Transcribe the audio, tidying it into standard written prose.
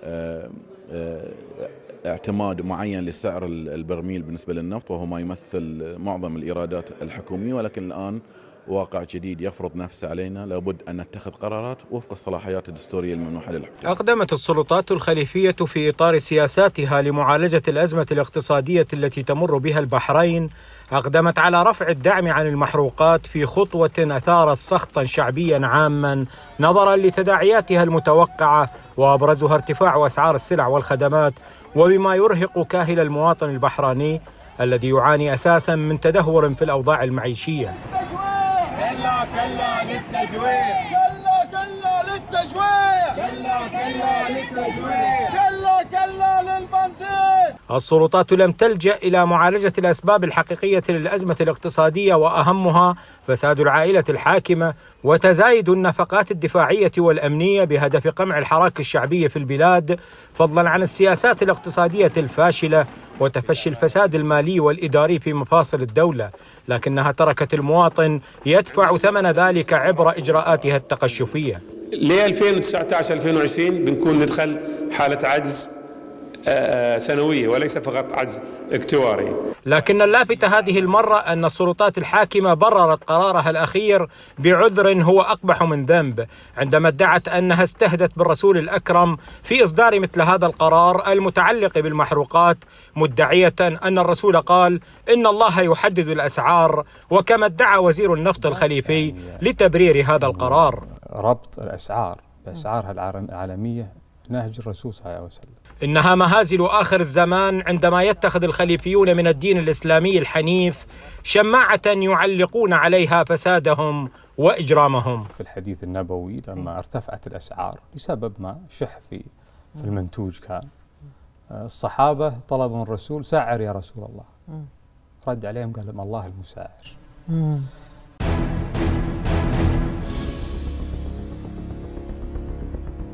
اعتماد معين لسعر البرميل بالنسبة للنفط، وهو ما يمثل معظم الإيرادات الحكومية. ولكن الآن واقع جديد يفرض نفسه علينا، لابد أن نتخذ قرارات وفق الصلاحيات الدستورية الممنوحة للحكومة. أقدمت السلطات الخليفية في إطار سياساتها لمعالجة الأزمة الاقتصادية التي تمر بها البحرين، أقدمت على رفع الدعم عن المحروقات في خطوة أثارت سخطا شعبيا عاما نظرا لتداعياتها المتوقعة، وأبرزها ارتفاع أسعار السلع والخدمات، وبما يرهق كاهل المواطن البحراني الذي يعاني أساسا من تدهور في الأوضاع المعيشية. كلا كلا للتجويع، كلا كلا للتجويع، كلا كلا للتجويع، كلا كلا للبنزين. السلطات لم تلجأ إلى معالجة الأسباب الحقيقية للأزمة الاقتصادية، وأهمها فساد العائلة الحاكمة وتزايد النفقات الدفاعية والأمنية بهدف قمع الحراك الشعبي في البلاد، فضلا عن السياسات الاقتصادية الفاشلة وتفشي الفساد المالي والإداري في مفاصل الدولة، لكنها تركت المواطن يدفع ثمن ذلك عبر إجراءاتها التقشفية. ل 2019-2020 بنكون ندخل حالة عجز سنوية وليس فقط عجز اكتواري. لكن اللافت هذه المرة أن السلطات الحاكمة بررت قرارها الأخير بعذر هو أقبح من ذنب، عندما ادعت أنها استهدت بالرسول الأكرم في إصدار مثل هذا القرار المتعلق بالمحروقات، مدعية أن الرسول قال إن الله يحدد الأسعار، وكما ادعى وزير النفط الخليفي لتبرير هذا القرار. ربط الأسعار بأسعارها العالمية نهج الرسول صلى الله عليه وسلم. إنها مهازل آخر الزمان عندما يتخذ الخليفيون من الدين الإسلامي الحنيف شماعة يعلقون عليها فسادهم وإجرامهم. في الحديث النبوي لما ارتفعت الأسعار بسبب ما شح في المنتوج، كان الصحابة طلبوا من الرسول سعر يا رسول الله، رد عليهم قال لهم الله المساعر.